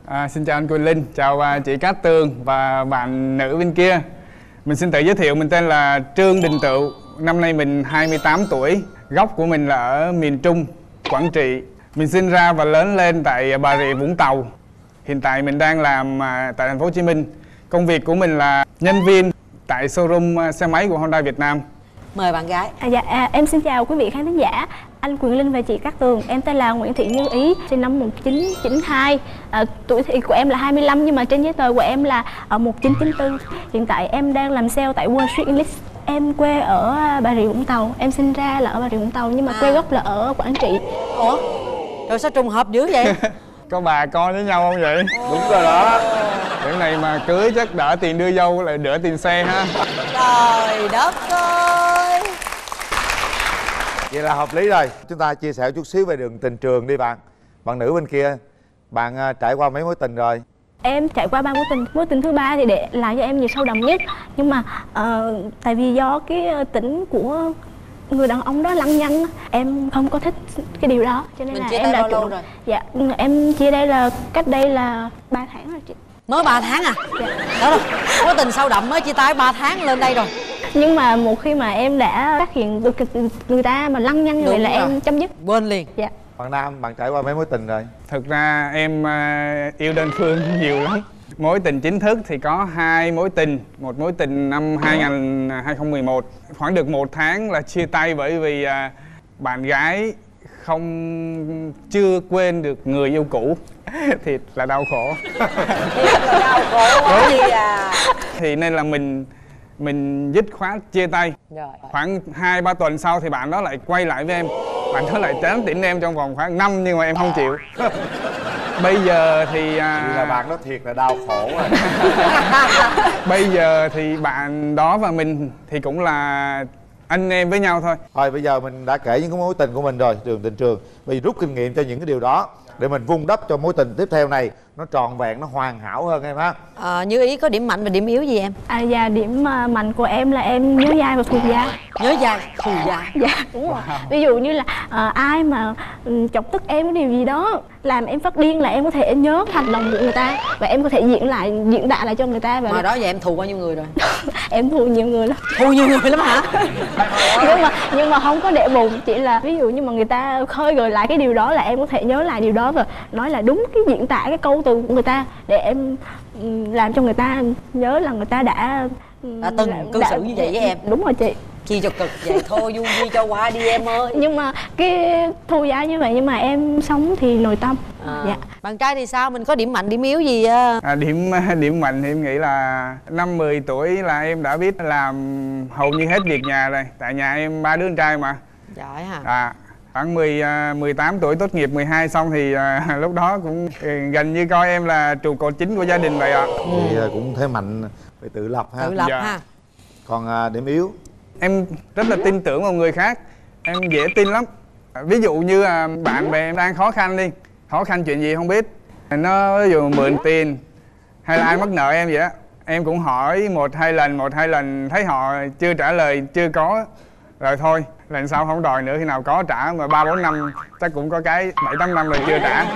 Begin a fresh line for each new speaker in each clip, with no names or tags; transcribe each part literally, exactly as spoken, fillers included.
À, xin chào anh Quyền Linh, chào à, chị Cát Tường và bạn nữ bên kia. Mình xin tự giới thiệu, mình tên là Trương Đình Tựu. Năm nay mình hai mươi tám tuổi. Gốc của mình là ở miền Trung, Quảng Trị. Mình sinh ra và lớn lên tại Bà Rịa Vũng Tàu. Hiện tại mình đang làm à, tại thành phố Hồ Chí Minh. Công việc của mình là nhân viên tại showroom xe máy của Honda Việt Nam.
Mời bạn gái.
À, dạ, à, em xin chào quý vị khán thính giả, anh Quyền Linh và chị Cát Tường. Em tên là Nguyễn Thị Như Ý, sinh năm một nghìn chín trăm chín mươi hai. À, tuổi thì của em là hai mươi lăm nhưng mà trên giấy tờ của em là ở một nghìn chín trăm chín mươi tư. Hiện tại em đang làm sale tại Wall Street English. Em quê ở Bà Rịa Vũng Tàu. Em sinh ra là ở Bà Rịa Vũng Tàu nhưng mà à. quê gốc là ở Quảng Trị.
Ủa? Rồi sao trùng hợp dữ vậy?
Có bà con với nhau không vậy?
Đúng rồi đó.
Điểm này mà cưới chắc đỡ tiền đưa dâu lại đỡ tiền xe ha.
Trời đất ơi.
Vậy là hợp lý rồi. Chúng ta chia sẻ chút xíu về đường tình trường đi bạn. Bạn nữ bên kia, bạn trải qua mấy mối tình rồi?
Em trải qua ba mối tình. Mối tình thứ ba thì để lại cho em nhiều sâu đậm nhất. Nhưng mà uh, tại vì do cái tính của người đàn ông đó lăng nhăng, em không có thích cái điều đó cho nên
Mình
là
chia
em
tay
đã
bao lâu
chủ...
rồi?
Dạ, em chia đây là cách đây là ba tháng rồi chị.
Mới ba tháng à?
Dạ.
Đó rồi, mối tình sâu đậm mới chia tay ba tháng lên đây rồi.
Nhưng mà một khi mà em đã phát hiện được người ta mà lăng nhăng như vậy là rồi. Em chấm dứt.
Quên liền.
Dạ.
Bạn Nam, bạn trải qua mấy mối tình rồi?
Thực ra em uh, yêu đơn phương nhiều lắm. Mối tình chính thức thì có hai mối tình. Một mối tình năm hai không một một. Khoảng được một tháng là chia tay bởi vì uh, bạn gái không chưa quên được người yêu cũ. Thiệt là đau khổ.
Thiệt là đau khổ quá gì à.
Thì nên là mình mình dứt khoát chia tay.
Rồi.
Khoảng hai ba tuần sau thì bạn đó lại quay lại với em. Bạn đó lại tán tỉnh em trong vòng khoảng năm nhưng mà em không chịu. Bây giờ thì à...
là bạn đó thiệt là đau khổ rồi.
Bây giờ thì bạn đó và mình thì cũng là anh em với nhau thôi.
Thôi bây giờ mình đã kể những cái mối tình của mình rồi, đường tình trường. Bây giờ rút kinh nghiệm cho những cái điều đó để mình vun đắp cho mối tình tiếp theo này nó tròn vẹn, nó hoàn hảo hơn em ha.
À, Như Ý có điểm mạnh và điểm yếu gì em?
À, dạ, điểm mạnh của em là em nhớ dai và thù dai.
Nhớ dai, thù dai.
Dạ, đúng rồi. Wow. Ví dụ như là à, ai mà um, chọc tức em cái điều gì đó làm em phát điên là em có thể nhớ hành động của người ta và em có thể diễn lại, diễn đạt lại cho người ta. Và
mà đó giờ em thù bao nhiêu người rồi?
Em thù nhiều người lắm.
Thù nhiều người lắm hả?
nhưng mà nhưng mà không có để bụng, chỉ là ví dụ như mà người ta khơi gợi lại cái điều đó là em có thể nhớ lại điều đó và nói là đúng cái diễn tả cái câu từ của người ta để em làm cho người ta nhớ là người ta đã
đã từng cư xử như vậy với em.
Đúng rồi chị.
Chi cho cực vậy thôi, vui vui cho qua đi em ơi.
Nhưng mà cái thù dai như vậy nhưng mà em sống thì nội tâm.
À.
Dạ.
Bạn trai thì sao? Mình có điểm mạnh, điểm yếu gì?
À, điểm điểm mạnh thì em nghĩ là năm mười tuổi là em đã biết làm hầu như hết việc nhà rồi. Tại nhà em ba đứa con trai mà.
Giỏi hả?
À, khoảng mười, mười tám tuổi tốt nghiệp mười hai xong thì à, lúc đó cũng gần như coi em là trụ cột chính của gia đình vậy ạ.
Ừ. Thì cũng thế mạnh phải tự lập ha.
Tự lập
dạ.
ha.
Còn à, điểm yếu?
Em rất là tin tưởng vào người khác. Em dễ tin lắm. Ví dụ như à, bạn bè em đang khó khăn đi, khó khăn chuyện gì không biết, nó ví dụ mượn tiền hay là ai mắc nợ em vậy á, em cũng hỏi một hai lần một hai lần thấy họ chưa trả lời, chưa có rồi thôi, lần sau không đòi nữa, khi nào có trả. Mà ba bốn năm chắc cũng có cái bảy tám năm rồi chưa trả.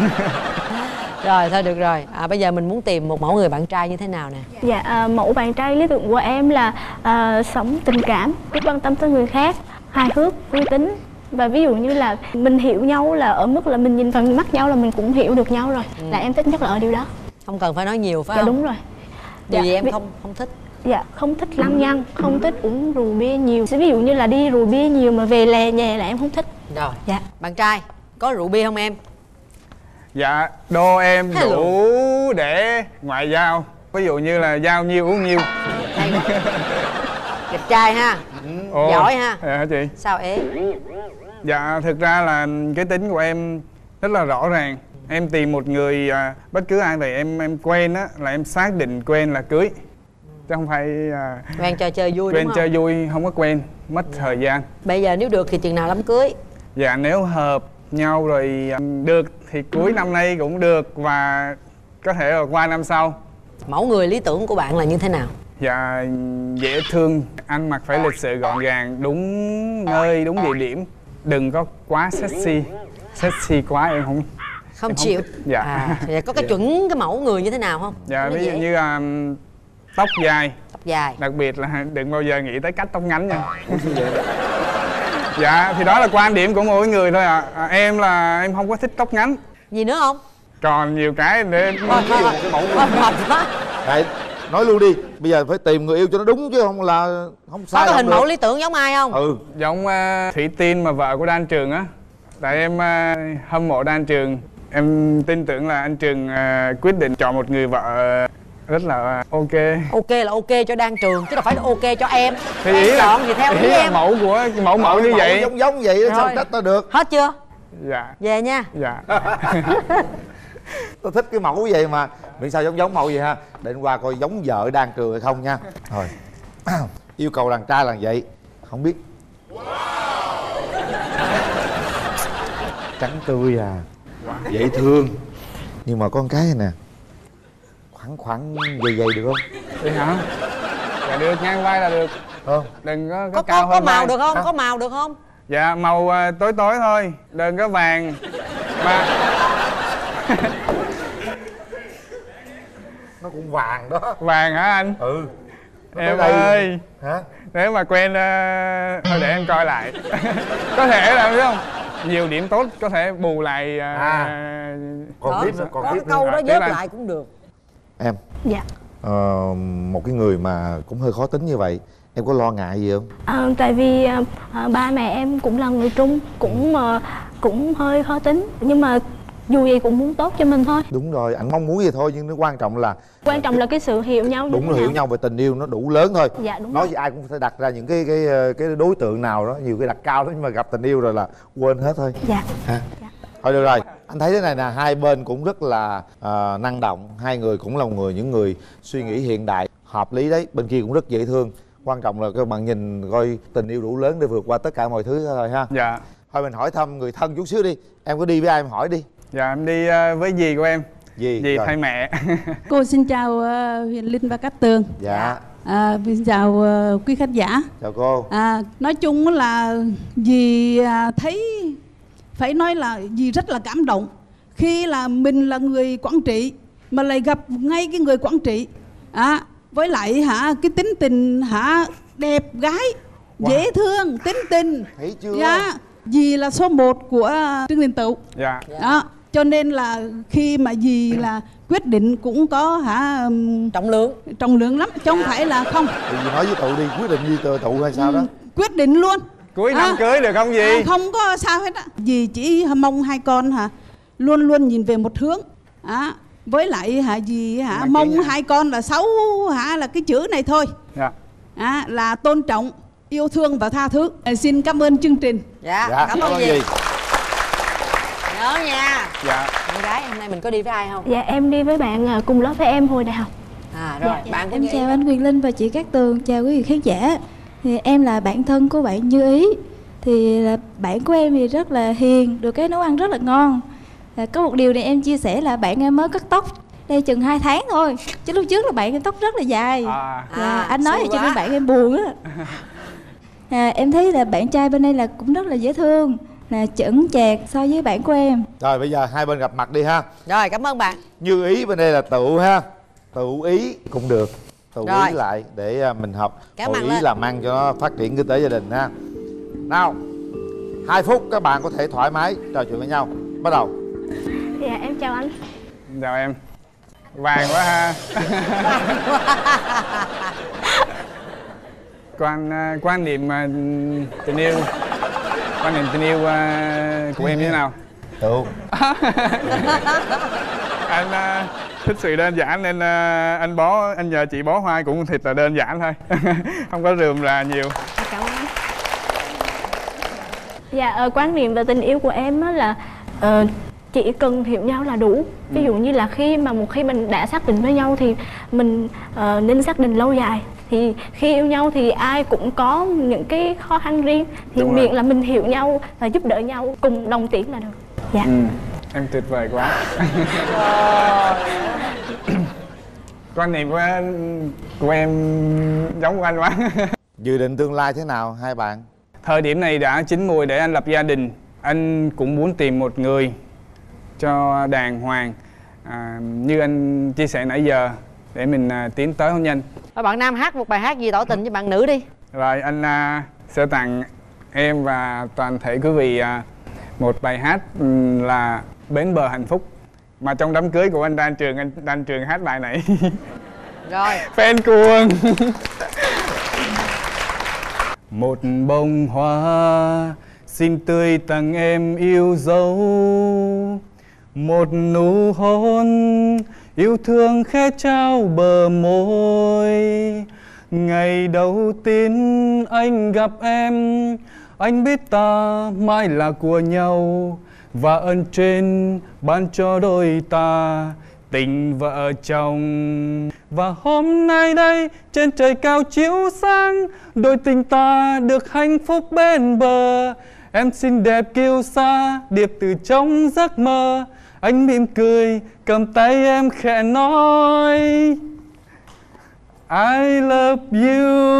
Rồi thôi được rồi. À, bây giờ mình muốn tìm một mẫu người bạn trai như thế nào nè?
Dạ, à, mẫu bạn trai lý tưởng của em là à, sống tình cảm, biết quan tâm tới người khác, hài hước, uy tín. Và ví dụ như là mình hiểu nhau là ở mức là mình nhìn vào mắt nhau là mình cũng hiểu được nhau rồi. Ừ. Là em thích nhất là ở điều đó.
Không cần phải nói nhiều phải
dạ,
không?
Đúng rồi.
Điều
dạ,
gì em
vì...
không không thích?
Dạ, không thích lăng nhăng, không thích uống rượu bia nhiều. Ví dụ như là đi rượu bia nhiều mà về lè nhè là em không thích.
Rồi.
Dạ.
Bạn trai có rượu bia không em?
Dạ, đô em
Hello.
đủ để ngoại giao. Ví dụ như là giao nhiêu uống nhiêu.
Hay quá. Đẹp trai ha.
Ồ,
giỏi ha.
Dạ chị.
Sao ế?
Dạ, thực ra là cái tính của em rất là rõ ràng. Em tìm một người à, bất cứ ai vậy em em quen á là em xác định quen là cưới. Chứ không phải à,
quen chơi chơi vui
quen
đúng không?
chơi vui không có quen, mất dạ. thời gian.
Bây giờ nếu được thì chừng nào đám cưới?
Dạ, nếu hợp nhau rồi à, được thì cuối năm nay cũng được và có thể là qua năm sau.
Mẫu người lý tưởng của bạn là như thế nào?
Dạ, dễ thương, ăn mặc phải lịch sự gọn gàng, đúng nơi, đúng địa điểm. Đừng có quá sexy. Sexy quá em không
Không
em
chịu.
thích. Dạ.
À, vậy có cái chuẩn cái mẫu người như thế nào không?
Dạ,
Nó
ví dụ
dễ.
như um, tóc dài.
Tóc dài.
Đặc biệt là đừng bao giờ nghĩ tới cắt tóc ngắn nha. Dạ, thì đó là quan điểm của mỗi người thôi ạ. À. À, em là em không có thích tóc ngắn.
Gì nữa không?
Còn nhiều cái để
Thôi, thôi, thôi.
cái mẫu người.
Thôi, mệt quá.
Đấy, nói luôn đi, bây giờ phải tìm người yêu cho nó đúng chứ không là không sai.
Có cái
không
hình
được.
mẫu lý tưởng giống ai không?
Ừ.
giống uh, Thủy Tiên mà vợ của Đan Trường á. Tại em uh, hâm mộ Đan Trường. Em tin tưởng là anh Trường uh, quyết định chọn một người vợ rất là uh, ok.
Ok là ok cho Đan Trường chứ đâu phải là ok cho em.
Thì
Em
ý là,
chọn thì theo ý
ý là
em.
mẫu của mẫu mẫu như
Mẫu
vậy.
giống giống vậy đó, sao
Rồi.
trách tao được.
Hết chưa?
Dạ.
Về nha.
Dạ.
Tao thích cái mẫu vậy mà miễn sao giống giống mẫu vậy ha. Để anh qua coi giống vợ Đan Trường hay không nha. Rồi. Yêu cầu đàn trai là vậy. Không biết. Trắng tươi à, dễ thương. Nhưng mà có một cái này nè, khoảng khoảng dày dày được không?
Vậy hả? Dạ được, ngang vai là được.
Không.
Đừng có, có,
Có
cao
có, có
hơn
màu
vai.
được không?
Hả?
Có màu được không?
Dạ, màu uh, tối tối thôi. Đừng có vàng. Mà
Nó cũng vàng đó.
vàng hả anh?
Ừ. Nó
Em
tới đây.
ơi,
Hả?
nếu mà quen uh, thôi để em coi lại. Có thể là biết không? Nhiều điểm tốt có thể bù lại uh,
À. Còn
Đó,
tiếp nữa, còn
có
tiếp
cái
nữa.
câu đó
Tiếp
vớt
anh.
lại cũng được.
Em,
Dạ.
ờ, một cái người mà cũng hơi khó tính như vậy, em có lo ngại gì không?
À, tại vì à, à, ba mẹ em cũng là người Trung, cũng à, cũng hơi khó tính, nhưng mà dù gì cũng muốn tốt cho mình thôi.
Đúng rồi, anh mong muốn gì thôi, nhưng nó quan trọng là
Quan trọng là cái sự hiểu nhau.
đúng
như
là
thế
hiểu
nào.
nhau về tình yêu nó đủ lớn thôi.
Dạ đúng
Nói
rồi.
với ai cũng phải đặt ra những cái cái cái đối tượng nào đó, nhiều cái đặt cao đó, nhưng mà gặp tình yêu rồi là quên hết thôi.
Dạ.
Ha?
Dạ.
Thôi được rồi, anh thấy thế này nè, hai bên cũng rất là à, năng động, hai người cũng là người những người suy nghĩ hiện đại, hợp lý đấy, bên kia cũng rất dễ thương. Quan trọng là các bạn nhìn coi tình yêu đủ lớn để vượt qua tất cả mọi thứ thôi ha.
Dạ.
Thôi mình hỏi thăm người thân chút xíu đi, em có đi với ai em hỏi đi.
Dạ, em đi uh, với dì của em.
Dì,
Dì
rồi.
thay mẹ.
Cô xin chào uh, Huyền Linh và Cát Tường.
Dạ,
À, xin chào uh, quý khán giả.
chào cô.
À, nói chung là dì à, thấy phải nói là dì rất là cảm động khi là mình là người Quảng Trị mà lại gặp ngay cái người Quảng Trị. À, với lại hả cái tính tình hả đẹp gái,
Wow.
dễ thương, tính tình.
Thấy chưa?
Dạ, dì là số một của Trương Đình Tựu.
Dạ.
Đó, cho nên là khi mà dì là quyết định cũng có hả um,
Trọng lượng.
trọng lượng lắm, chứ không phải là không.
Thì dì nói với tụ đi, quyết định đi tụ tụ hay sao đó.
Quyết định luôn.
Cuối năm
À.
cưới được không dì?
À, không có sao hết á. Dì chỉ mong hai con hả luôn luôn nhìn về một hướng. À, với lại hả dì hả
Đăng ký
mong
nha.
hai con là xấu hả là cái chữ này thôi.
Dạ.
À, là tôn trọng, yêu thương và tha thứ. À, xin cảm ơn chương trình.
Dạ,
Dạ,
cảm ơn dì.
dì.
Nhớ nha.
Dạ.
Con gái hôm nay mình có đi với ai không?
Dạ em đi với bạn à, cùng lớp với em hồi đại học.
À rồi,
Dạ,
bạn có
Em
như ý
chào
không?
anh Quyền Linh và chị Cát Tường, chào quý vị khán giả. Thì em là bạn thân của bạn Như Ý. Thì là bạn của em thì rất là hiền, được cái nấu ăn rất là ngon. À, có một điều này em chia sẻ là bạn em mới cắt tóc đây chừng hai tháng thôi, chứ lúc trước là bạn em tóc rất là dài.
À.
Dạ,
À,
anh nói
xui
thì cho
quá.
nên bạn em buồn á. À, em thấy là bạn trai bên đây là cũng rất là dễ thương, là chững chạc so với bạn của em.
Rồi bây giờ hai bên gặp mặt đi ha.
Rồi, cảm ơn bạn.
Như Ý bên đây là tụ ha. Tụ Ý cũng được. Tụ
Rồi.
Ý lại để à, mình học.
Kéo
Hội
mặt
ý
lên.
làm ăn cho nó phát triển kinh tế gia đình ha. Nào, hai phút các bạn có thể thoải mái trò chuyện với nhau. Bắt đầu.
Dạ em chào anh.
Chào em. Vàng quá ha. quan uh, quan niệm uh, tình yêu quan niệm tình yêu uh, của em như thế nào?
Tụ.
Anh uh, thích sự đơn giản nên uh, anh bó anh nhờ chị bó hoa cũng thiệt là đơn giản thôi. Không có rườm rà nhiều.
Cảm ơn. Dạ ờ, quan niệm về tình yêu của em á là ờ, chỉ cần hiểu nhau là đủ. Ví dụ như là khi mà một khi mình đã xác định với nhau thì mình ờ, nên xác định lâu dài. Thì khi yêu nhau thì ai cũng có những cái khó khăn riêng, thì
Đúng
miễn
rồi.
là mình hiểu nhau và giúp đỡ nhau cùng đồng tiến là được. Dạ.
Ừ, em tuyệt vời quá. Quan niệm của, của em giống của anh quá.
Dự định tương lai thế nào hai bạn?
Thời điểm này đã chín mùi để anh lập gia đình. Anh cũng muốn tìm một người cho đàng hoàng, à, như anh chia sẻ nãy giờ, để mình à, tiến tới hôn nhân.
Rồi bạn nam hát một bài hát gì tỏ tình với bạn nữ đi.
Rồi anh à, sẽ tặng em và toàn thể quý vị à, một bài hát um, là Bến Bờ Hạnh Phúc, mà trong đám cưới của anh Đan Trường, anh Đan Trường hát bài này.
Rồi.
Fan cuồng. Một bông hoa xinh tươi tặng em yêu dấu, một nụ hôn yêu thương khẽ trao bờ môi. Ngày đầu tiên anh gặp em, anh biết ta mãi là của nhau, và ơn trên ban cho đôi ta tình vợ chồng. Và hôm nay đây trên trời cao chiếu sáng, đôi tình ta được hạnh phúc bên bờ. Em xinh đẹp kiêu sa điệp từ trong giấc mơ, anh mỉm cười cầm tay em khẽ nói I love you.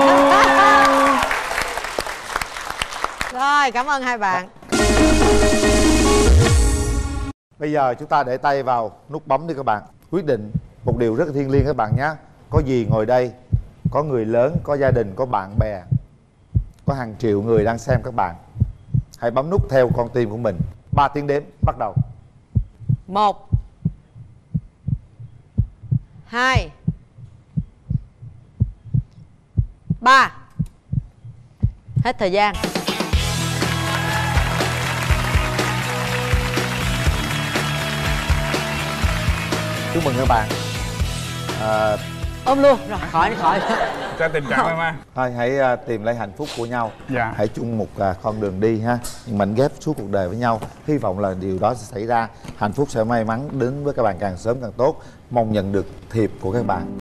Rồi, cảm ơn hai bạn.
Bây giờ chúng ta để tay vào nút bấm đi các bạn. Quyết định một điều rất là thiêng liêng các bạn nhé. Có gì ngồi đây, có người lớn, có gia đình, có bạn bè, có hàng triệu người đang xem các bạn. Hãy bấm nút theo con tim của mình. Ba tiếng đếm, bắt đầu.
Một, hai, ba. Hết thời gian.
Chúc mừng các bạn. à,
Ôm luôn. Rồi, khỏi đi, khỏi.
Cho tình trạng em ha.
Thôi hãy uh, tìm lấy hạnh phúc của nhau.
Dạ.
Hãy chung một uh, con đường đi ha, mảnh ghép suốt cuộc đời với nhau. Hy vọng là điều đó sẽ xảy ra. Hạnh phúc sẽ may mắn đến với các bạn càng sớm càng tốt. Mong nhận được thiệp của các bạn.